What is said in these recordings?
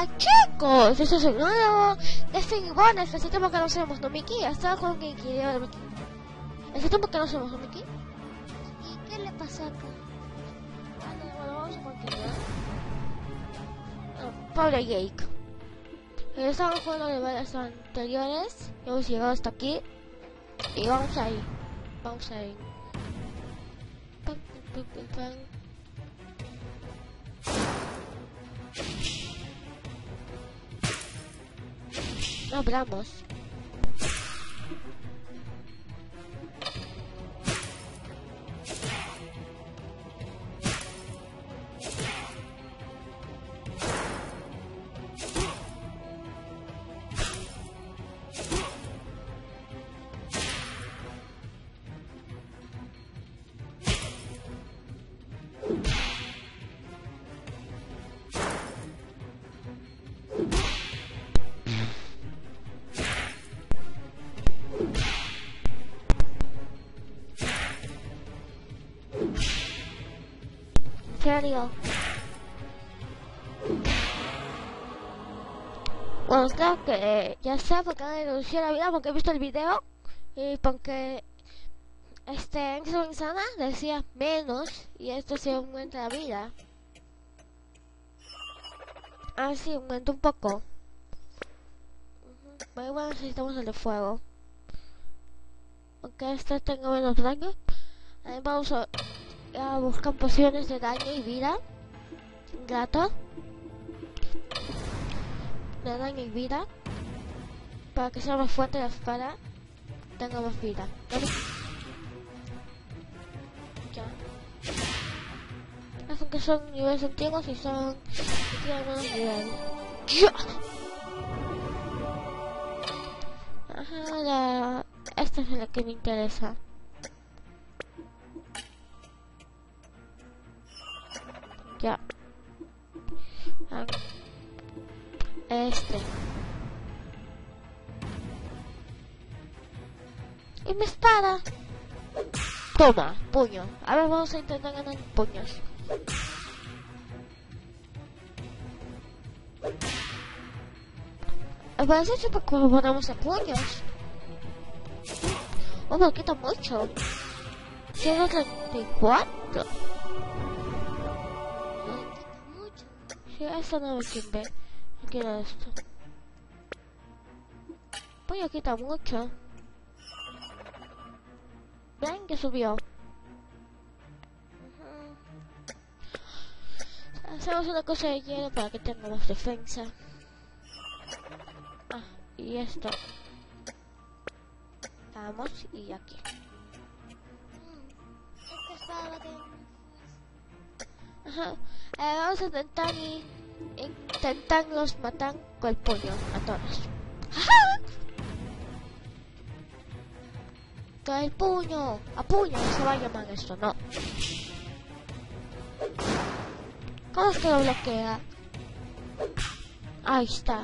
chicos, esto es un nuevo de Figurones. Hace tiempo que no hacemos, ¿no, Miki? Estaba con que quería Miki. Hace tiempo que no hacemos, ¿no, Miki? ¿Y qué le pasa acá? Bueno, vamos a continuar. Pobre Jake. Estamos jugando niveles anteriores. Hemos llegado hasta aquí. Y vamos ahí. Vamos ahí. Pam, pam, pam, pam. No hablamos. Serio. Bueno, creo que ya sé por qué no reducí la vida, porque he visto el video y porque en su manzana decía menos y esto se aumenta la vida. Ah, sí, aumenta un poco. Pero igual necesitamos el de fuego. Aunque este tenga menos daño. Ahí vamos a buscar pociones de daño y vida. Gato. De daño y vida. Para que sea más fuerte la espada. Tenga más vida. Ya. Hacen que son niveles antiguos y son... tienen menos nivel. ¡Ya! Ajá, esta es la que me interesa. Ya. Y mi espada. Toma, puño. A ver, vamos a intentar ganar puños. Me parece siempre que ponemos a puños. Oh, me quita mucho. 134. Sí, eso no me sirve. No quiero esto. Pues quita mucho. Ven que subió. Hacemos una cosa de hielo para que tenga más defensa. Ah, y esto. Vamos, y aquí. Ajá. Vamos a intentarlos matar con el puño a todos. ¡Ajá! Con el puño. A puño no se va a llamar esto, no. ¿Cómo es que lo bloquea? Ahí está.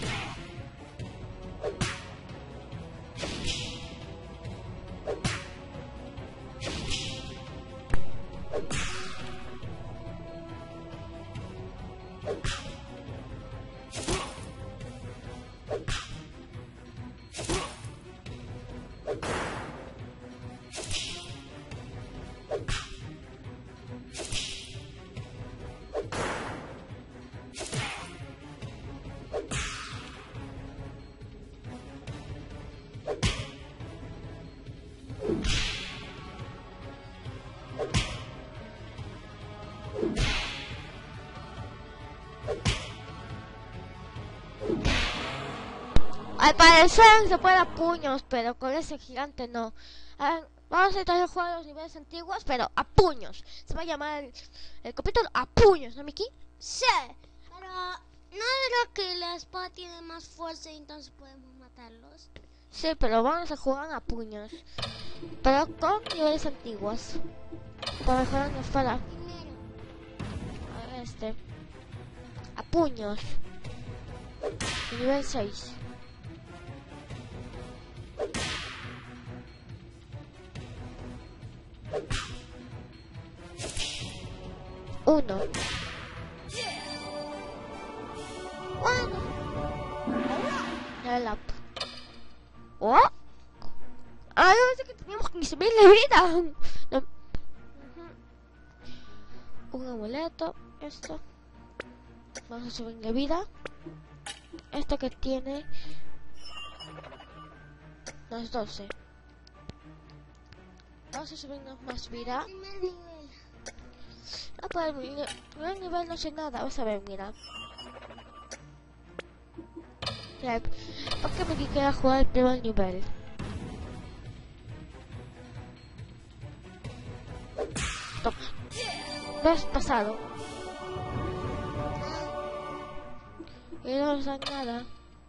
Al parecer se puede a puños, pero con ese gigante no. A ver, vamos a intentar jugar los niveles antiguos, pero a puños. Se va a llamar el capítulo a puños, ¿no, Miki? Sí, pero ¿no era que la espada tiene más fuerza y entonces podemos matarlos? Sí, pero vamos a jugar a puños. Pero con niveles antiguos. Para mejorar la espada. Primero. A puños. Nivel 6. Uno. ¡Oh! ¡Ah, yo pensé que teníamos 15.000 de vida! No. Un amuleto, esto. Vamos a subir de vida. Esto que tiene los 12. Vamos a subirnos más vida. Primer nivel. No, pues el nivel no sé nada. Vamos a ver, mira. ¿Por qué me queda jugar el primer nivel? Toma. Lo has pasado. Y no nos dan nada.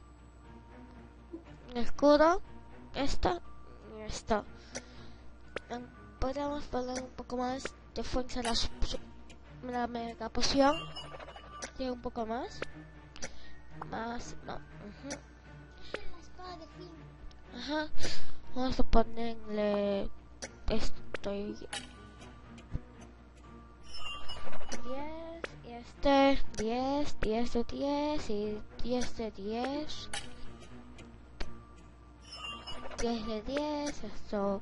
El escudo. Esto. Y esto. Podríamos poner un poco más de fuerza a la mega poción. Tiene un poco más. Más. No. La espada de fin. Ajá. Vamos a ponerle esto y 10 y este 10, 10 de 10 y 10 de 10. 10 de 10, esto.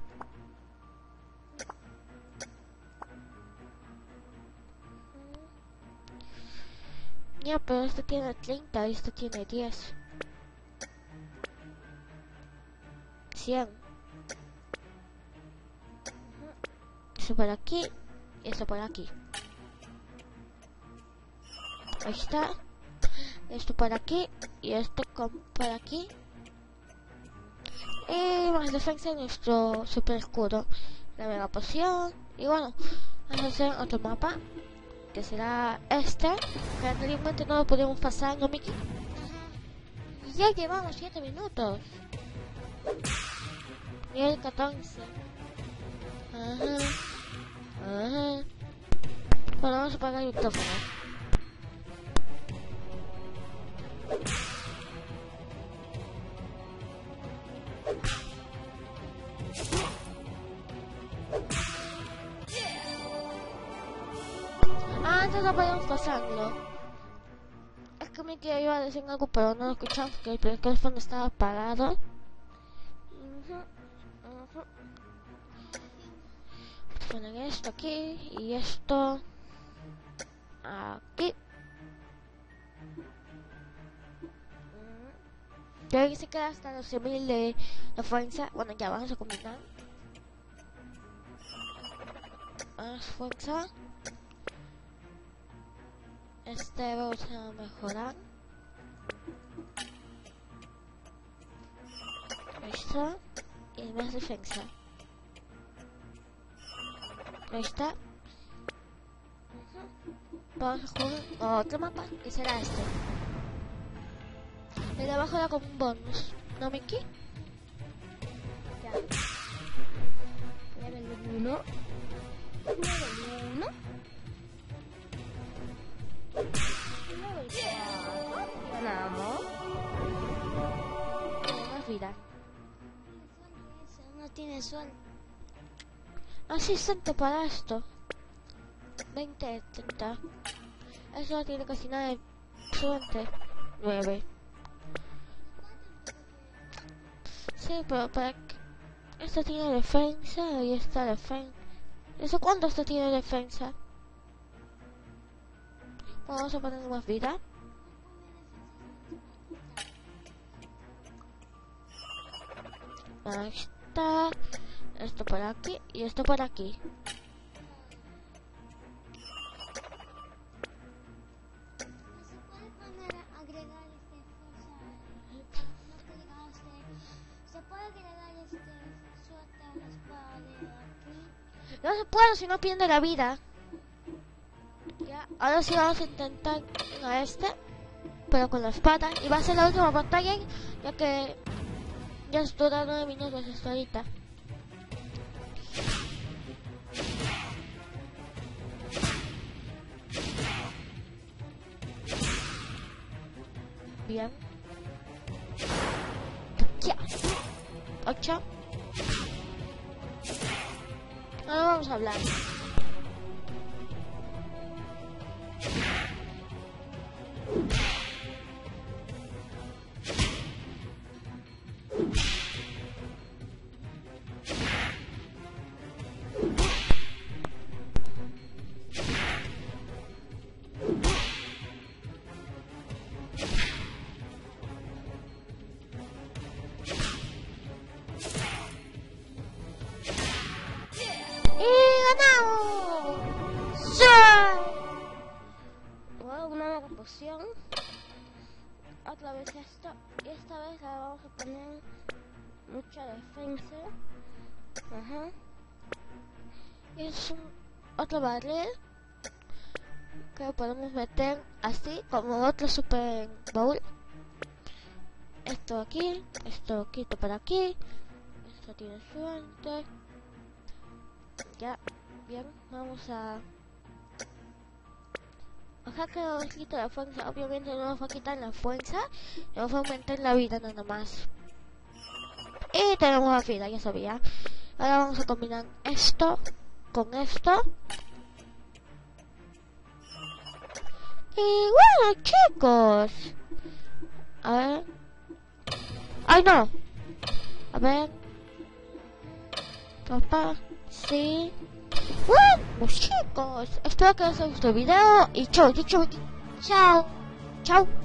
Ya, pero este tiene 30 y este tiene 10. 100. Eso por aquí y eso por aquí. Ahí está. Esto por aquí y esto por aquí. Y más defensa de nuestro super escudo. La mega poción. Y bueno, vamos a hacer otro mapa. Que será este. Que anteriormente no lo podíamos pasar, ¿no, Mickey? Y ya llevamos 7 minutos. Nivel 14. Ajá. Ajá. Bueno, vamos a apagar el micrófono. Antes no podíamos pasarlo. Es que me iba a decir algo, pero no lo escuchamos porque el micrófono estaba apagado. Poner esto aquí y esto aquí. Creo que se queda hasta los 100.000 de fuerza. Bueno, ya vamos a combinar. Más fuerza. Este vamos a mejorar. Ahí está. Y más defensa. Ahí está. Vamos a jugar otro mapa, que será este. El de abajo da como un bonus. ¿No, Mickey? Ya. Level 1. Level 1. Level 4. Ganamos. Más vida. No tiene suelo. Así santo para esto. 20, 30. Eso no tiene casi nada de suerte. 9. Sí, pero para que... Esto tiene defensa y esta defensa. ¿Eso cuánto esto tiene defensa? Vamos a poner más vida. Ahí está. Esto por aquí y esto por aquí. No se puede si no pierde la vida. Ya, ahora sí vamos a intentar a este, pero con la espada. Y va a ser la última batalla, ya que ya dura 9 minutos hasta ahorita. Bien. Ya. 8. Ahora vamos a hablar. otra poción. Otra vez esto. Y esta vez le vamos a poner mucha defensa. Ajá. Es otro barril que podemos meter así como otro super bowl. Esto aquí, esto quito para aquí. Esto tiene suerte. Ya, bien, vamos a... Ojalá que nos quite la fuerza. Obviamente no nos va a quitar la fuerza, nos va a aumentar la vida nada más. Y tenemos la vida, ya sabía. Ahora vamos a combinar esto con esto. Y bueno, chicos. A ver. ¡Ay, no! A ver. Papá. Sí. Bueno, chicos. Espero que os haya gustado el video. Y chao, chao, chao. Chao.